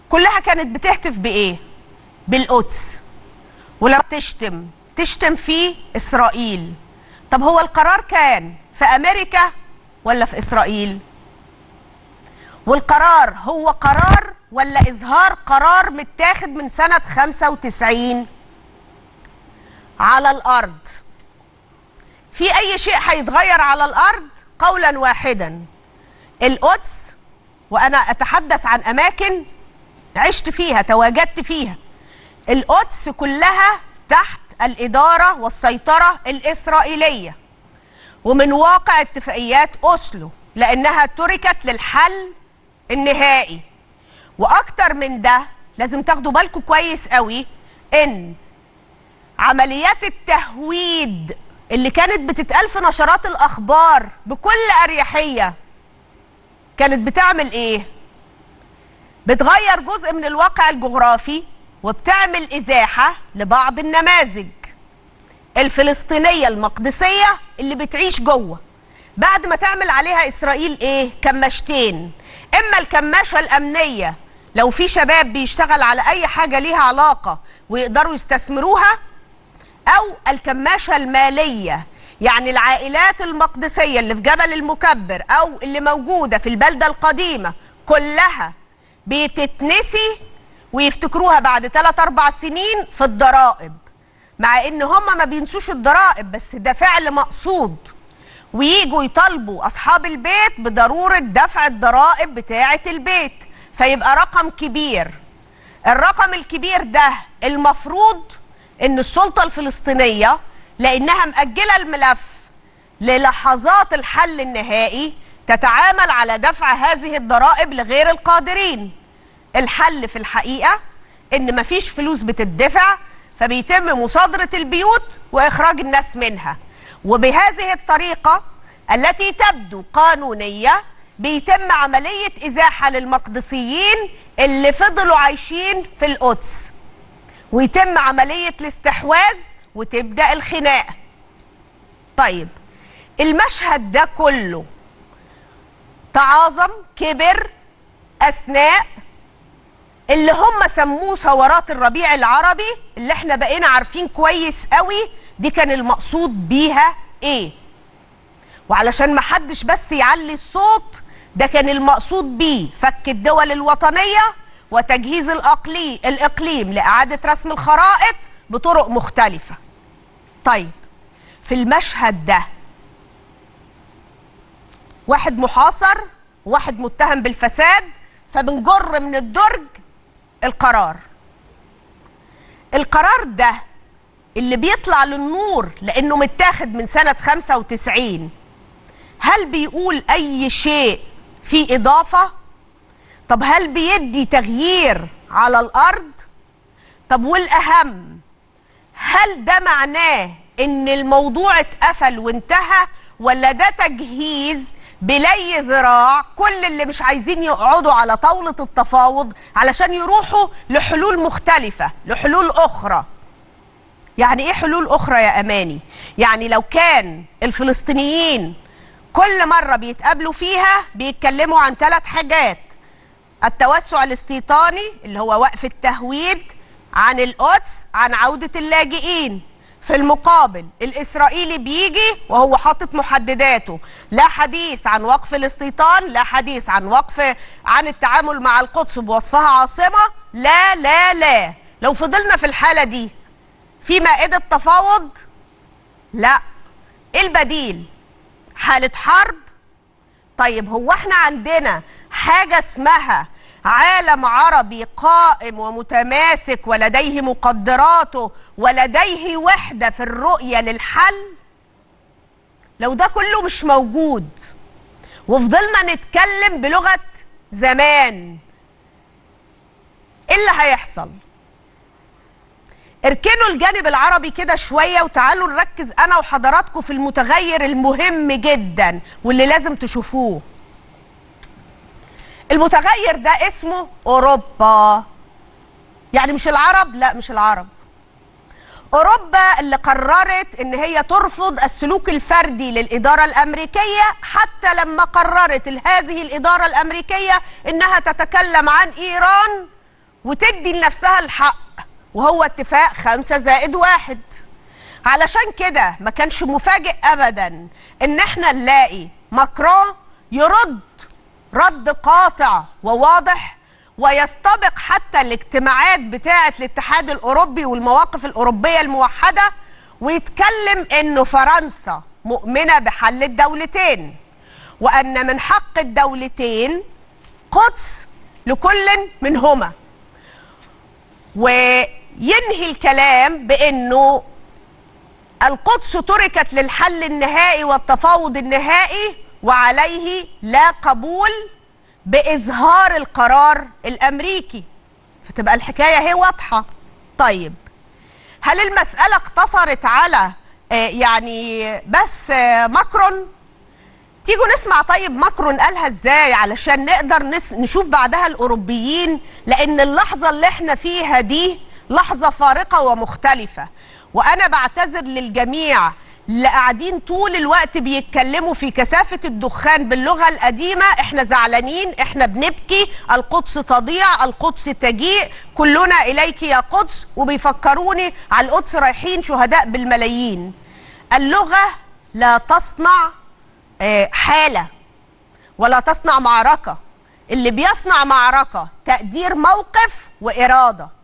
كلها كانت بتهتف بايه؟ بالقدس. ولما تشتم في اسرائيل. طب هو القرار كان في امريكا ولا في اسرائيل؟ والقرار هو قرار ولا اظهار قرار متاخد من سنة 95 على الارض؟ في اي شيء هيتغير على الارض؟ قولا واحدا، القدس، وانا اتحدث عن اماكن عشت فيها تواجدت فيها، القدس كلها تحت الاداره والسيطره الاسرائيليه، ومن واقع اتفاقيات اوسلو لانها تركت للحل النهائي. واكتر من ده لازم تاخدوا بالكم كويس قوي ان عمليات التهويد اللي كانت بتتقال في نشرات الاخبار بكل اريحيه كانت بتعمل ايه؟ بتغير جزء من الواقع الجغرافي وبتعمل ازاحه لبعض النماذج الفلسطينيه المقدسيه اللي بتعيش جوه، بعد ما تعمل عليها اسرائيل ايه؟ كماشتين. اما الكماشه الامنيه لو في شباب بيشتغل على اي حاجه ليها علاقه ويقدروا يستثمروها، او الكماشه الماليه، يعني العائلات المقدسيه اللي في جبل المكبر او اللي موجوده في البلده القديمه كلها بتتنسي ويفتكروها بعد 3-4 سنين في الضرائب، مع ان هم ما بينسوش الضرائب بس ده فعل مقصود، وييجوا يطالبوا اصحاب البيت بضروره دفع الضرائب بتاعه البيت، فيبقى رقم كبير. الرقم الكبير ده المفروض ان السلطه الفلسطينيه لانها مأجله الملف للحظات الحل النهائي تتعامل على دفع هذه الضرائب لغير القادرين. الحل في الحقيقه ان مفيش فلوس بتدفع، فبيتم مصادره البيوت واخراج الناس منها، وبهذه الطريقه التي تبدو قانونيه بيتم عمليه ازاحه للمقدسيين اللي فضلوا عايشين في القدس، ويتم عمليه الاستحواذ وتبدا الخناقه. طيب المشهد ده كله تعاظم كبر اثناء اللي هم سموه ثورات الربيع العربي، اللي احنا بقينا عارفين كويس قوي دي كان المقصود بيها ايه. وعلشان ما حدش بس يعلي الصوت، ده كان المقصود بيه فك الدول الوطنيه وتجهيز الاقليم لاعاده رسم الخرائط بطرق مختلفه. طيب في المشهد ده واحد محاصر وواحد متهم بالفساد، فبنجر من الدرج القرار ده اللي بيطلع للنور لانه متاخد من سنه 95، هل بيقول اي شيء في اضافه؟ طب هل بيدي تغيير على الارض؟ طب والاهم، هل ده معناه ان الموضوع اتقفل وانتهى، ولا ده تجهيز بلي ذراع كل اللي مش عايزين يقعدوا على طاولة التفاوض علشان يروحوا لحلول مختلفة، لحلول أخرى؟ يعني إيه حلول أخرى يا أماني؟ يعني لو كان الفلسطينيين كل مرة بيتقابلوا فيها بيتكلموا عن 3 حاجات: التوسع الاستيطاني اللي هو وقف التهويد، عن القدس، عن عودة اللاجئين. في المقابل الإسرائيلي بيجي وهو حاطط محدداته، لا حديث عن وقف الاستيطان، لا حديث عن التعامل مع القدس بوصفها عاصمة، لا لا لا. لو فضلنا في الحالة دي في مائدة تفاوض؟ لا. إيه البديل؟ حالة حرب؟ طيب هو احنا عندنا حاجة اسمها عالم عربي قائم ومتماسك ولديه مقدراته ولديه وحدة في الرؤية للحل؟ لو ده كله مش موجود وفضلنا نتكلم بلغة زمان، ايه اللي هيحصل؟ اركنوا الجانب العربي كده شوية وتعالوا نركز انا وحضراتكم في المتغير المهم جدا واللي لازم تشوفوه. المتغير ده اسمه أوروبا. يعني مش العرب، لا مش العرب. أوروبا اللي قررت إن هي ترفض السلوك الفردي للإدارة الأمريكية، حتى لما قررت هذه الإدارة الأمريكية إنها تتكلم عن إيران وتدي لنفسها الحق، وهو اتفاق 5+1. علشان كده ما كانش مفاجئ ابدا ان احنا نلاقي ماكرون يرد رد قاطع وواضح، ويستبق حتى الاجتماعات بتاعة الاتحاد الاوروبي والمواقف الاوروبية الموحدة، ويتكلم انه فرنسا مؤمنة بحل الدولتين، وان من حق الدولتين قدس لكل منهما، وينهي الكلام بانه القدس تركت للحل النهائي والتفاوض النهائي، وعليه لا قبول بإظهار القرار الأمريكي. فتبقى الحكاية هي واضحة. طيب، هل المسألة اقتصرت على يعني بس ماكرون؟ تيجوا نسمع طيب ماكرون قالها ازاي علشان نقدر نشوف بعدها الأوروبيين، لأن اللحظة اللي احنا فيها دي لحظة فارقة ومختلفة. وأنا بعتذر للجميع اللي قاعدين طول الوقت بيتكلموا في كثافة الدخان باللغة القديمة. احنا زعلانين، احنا بنبكي، القدس تضيع، القدس تجيء، كلنا إليك يا قدس، وبيفكروني على القدس رايحين شهداء بالملايين. اللغة لا تصنع حالة ولا تصنع معركة. اللي بيصنع معركة تقدير موقف وإرادة.